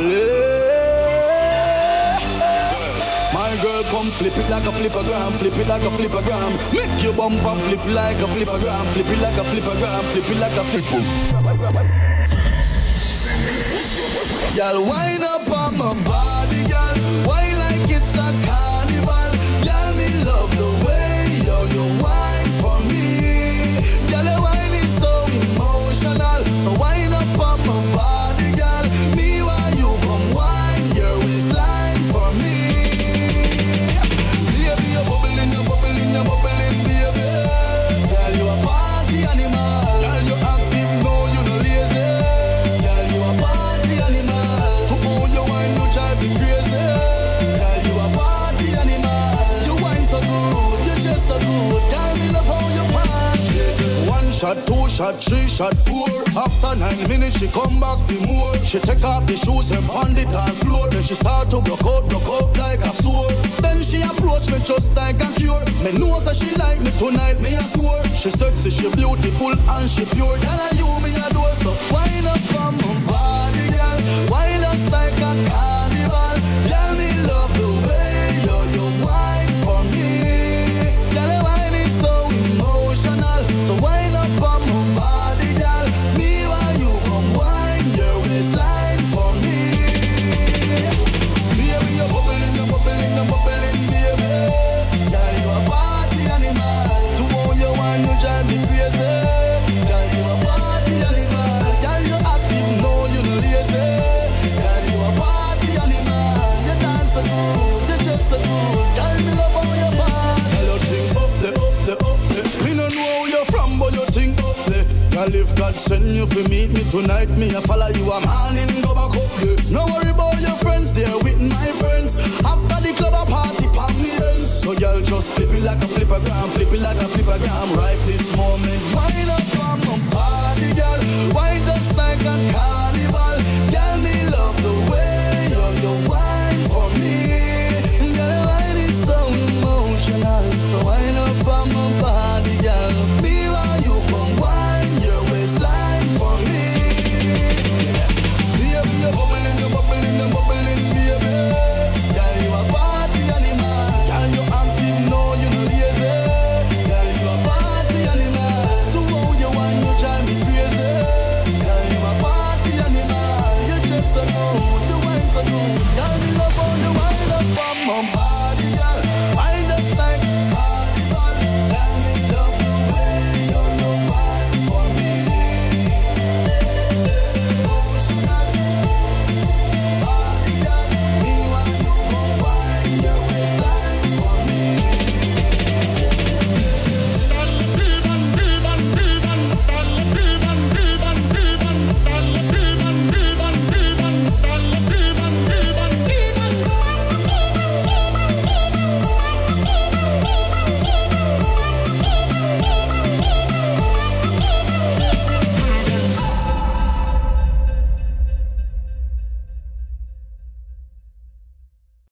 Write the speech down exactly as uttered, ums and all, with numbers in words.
My girl, come flip it like a flippergram, flip it like a flippergram. Make your bumper flip like a flippergram, flip it like a flippergram, flip it like a flipper. Y'all wind up on my body, y'all. Why like it's a carnival? Y'all me love the way yo you wine for me. Y'all the wine is so emotional, so wind up on my body, y'all. Me while you come wine your waistline for me. Baby, you're bubbling, you're bubbling, you're bubbling, baby. Girl, you a party animal. Girl, you active, no, you no lazy. Girl, you a party animal. To own your wine, you drive me crazy. Girl, you a party animal. You wine so good, you just so good. Girl, me love how you party. One shot, two shot, three shot, four. After nine minutes, she come back for more. She take off the shoes and on the dance floor. Then she start to block out, block out like a sword. Then she approach me just like a cure. Me know that she like me tonight, me a swore. She sexy, she beautiful and she pure. Girl, and you me a do so. Wind up from my body, girl. Wind us like a carnival. Girl, me love the way you you wine for me. Girl, the wine is so emotional. So wind up from my body, girl. Me while you come wine your waistline for me. Baby, you're bubbling, you're bubbling, you're bubbling, baby. Girl, you a party animal. To own your wine, you drive me crazy. Girl, you a party animal. Girl, you active, no, you no lazy. Girl, you a party animal. You dance so good, you just so good. Girl, me love how you party. Girl, you think up there, up there, up there. Me no know where you're from, but you think up there. Girl, if God send you for meet me tonight, me a follow you a man in go back up there. No worry about your friends, they're with my friends. After the club a party, pop me then. So girl, just flip it like a flippergram, flip it like a flippergram. Right this moment, wind up from my body, girl. Wind just like a carnival. Girl, me love the way you you wine for me. Girl, the wine is so emotional. So wind up from my body, girl. Me while you come wine your waistline for me. Baby, you're bubbling, you're bubbling, you're bubbling, baby. Girl, you a party animal. Girl, you active, no, you no lazy. Girl, you a party animal. To own your wine, you drive me crazy. Girl, you a party animal. You just so good, you wine so good. Girl, me love how you wine up from my body.